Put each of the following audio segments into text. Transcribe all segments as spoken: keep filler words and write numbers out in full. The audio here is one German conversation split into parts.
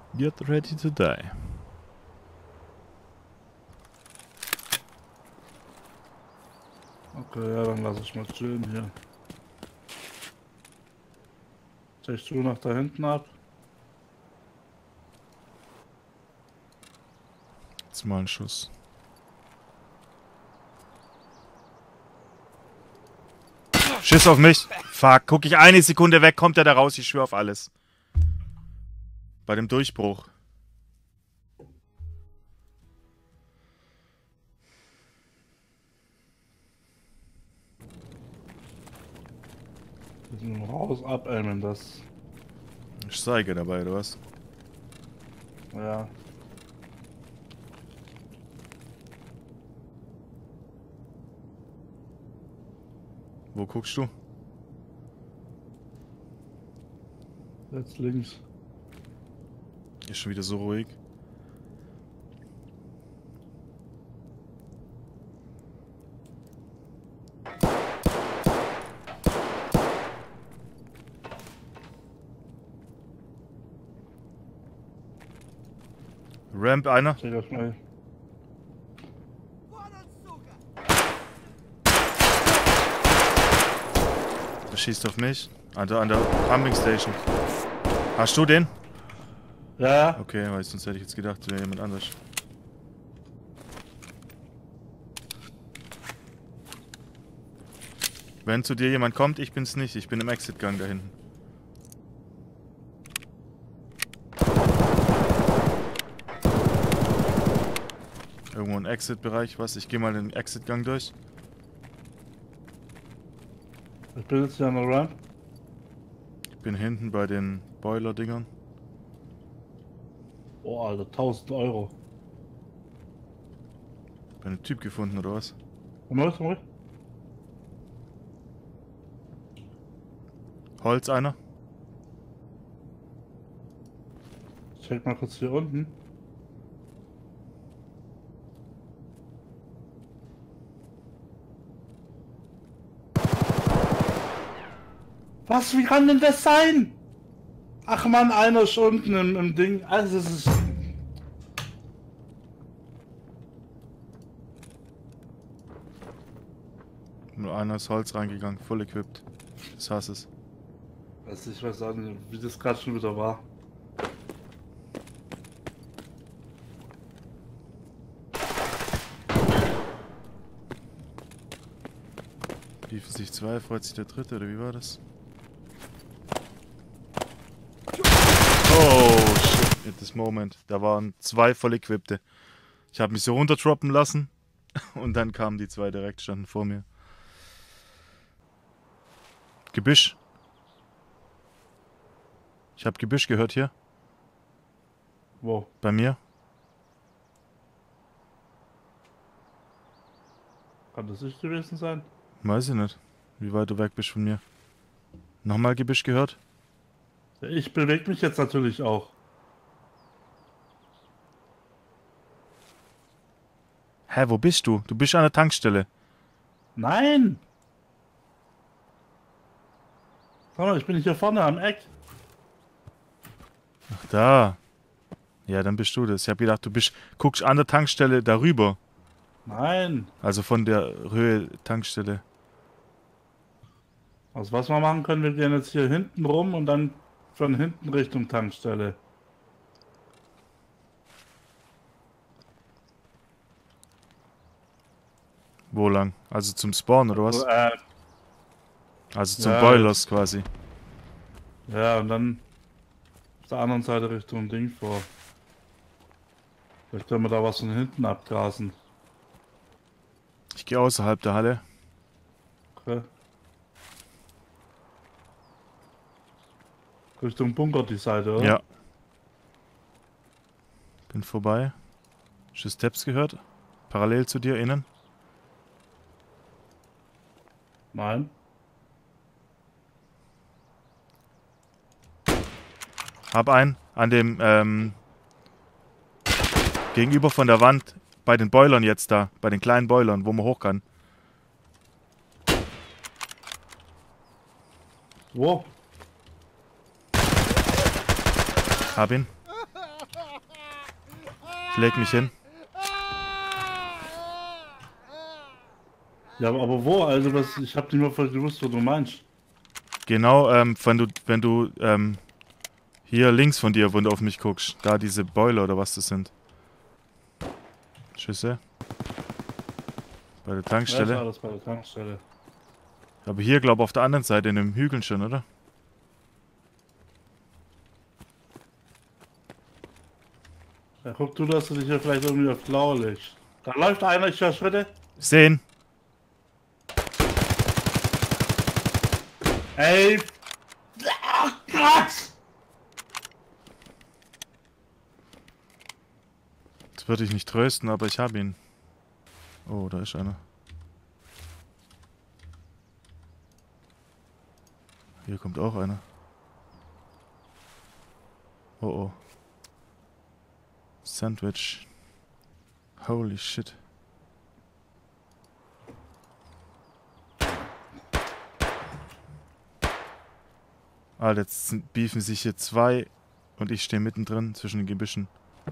Get ready to die. Okay, ja, dann lass ich mal chillen hier. Zählst du nach da hinten ab? Jetzt mal ein Schuss. Schiss auf mich. Fuck, guck ich eine Sekunde weg, kommt er da raus. Ich schwöre auf alles. Bei dem Durchbruch. Wir sind raus, abaimen, das. Ich zeige dabei, oder was? Ja. Wo guckst du? Jetzt links. Ist schon wieder so ruhig. Ramp einer. Check das mal. Der schießt auf mich. An der, an der Pumping Station. Hast du den? Ja, ja. Okay, weil sonst hätte ich jetzt gedacht, wäre jemand anders. Wenn zu dir jemand kommt, ich bin's nicht. Ich bin im Exit-Gang da hinten. Irgendwo ein Exit-Bereich, was? Ich gehe mal den Exit-Gang durch. Ich bin jetzt hier an der Ramp. Ich bin hinten bei den Boiler-Dingern. Oh, Alter, tausend Euro. Bin einen Typ gefunden, oder was? Komm mal, komm mal. Holz einer. Check mal kurz hier unten. Was? Wie kann denn das sein? Ach man, einer ist unten im, im Ding. Also es ist. Nur einer ist Holz reingegangen, voll equipped. Das hasse es. Also ich weiß auch nicht, wie das gerade schon wieder war. Liefen sich zwei, freut sich der dritte, oder wie war das? Oh, shit, at this moment. Da waren zwei voll equippte. Ich habe mich so runterdroppen lassen und dann kamen die zwei direkt, standen vor mir. Gebüsch. Ich habe Gebüsch gehört hier, Wow. bei mir. Kann das nicht gewesen sein? Weiß ich nicht, wie weit du weg bist von mir. Nochmal Gebüsch gehört? Ich bewege mich jetzt natürlich auch. Hä, wo bist du? Du bist an der Tankstelle. Nein! Schau mal, ich bin hier vorne am Eck. Ach, da. Ja, dann bist du das. Ich habe gedacht, du bist, guckst an der Tankstelle darüber. Nein! Also von der Höhe Tankstelle. Also was wir machen können, wir gehen jetzt hier hinten rum und dann von hinten Richtung Tankstelle. Wo lang? Also zum Spawn oder was? So, äh, Also zum ja, Boilers quasi. ja, und dann auf der anderen Seite Richtung Ding vor. Vielleicht können wir da was von hinten abgrasen. Ich gehe außerhalb der Halle. Okay. Richtung Bunker die Seite, oder? Ja. Bin vorbei. Hast du Steps gehört? Parallel zu dir innen. Nein. Hab einen an dem, ähm, gegenüber von der Wand, bei den Boilern jetzt da, bei den kleinen Boilern, wo man hoch kann. Wo? Hab ihn. Ich leg mich hin. Ja, aber, aber wo? Also was, ich hab nicht mehr gewusst, was du meinst. Genau, ähm, wenn du, wenn du, ähm, hier links von dir, wenn du auf mich guckst, da diese Boiler oder was das sind. Schüsse. Bei der Ja, ist Tankstelle. alles bei der Tankstelle. Aber hier, glaube ich, auf der anderen Seite in dem Hügeln schon, oder? Ja, guck du, dass du dich hier vielleicht irgendwie auf Blau legst. Da läuft einer, ich höre Schritte. Sehen. Ey! Ach, krass! Das würde ich nicht trösten, aber ich habe ihn. Oh, da ist einer. Hier kommt auch einer. Oh oh. Sandwich. Holy shit. Alter, jetzt sind, beefen sich hier zwei und ich stehe mittendrin zwischen den Gebüschen.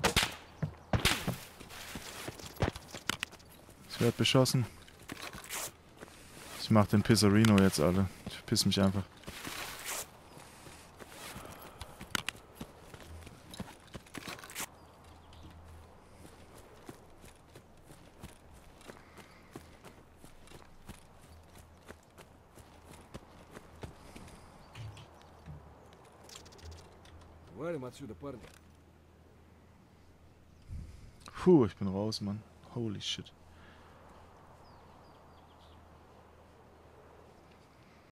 Ich werde beschossen. Ich mach den Pizzerino jetzt, Alter. Ich verpiss mich einfach. Puh, ich bin raus, Mann. Holy shit.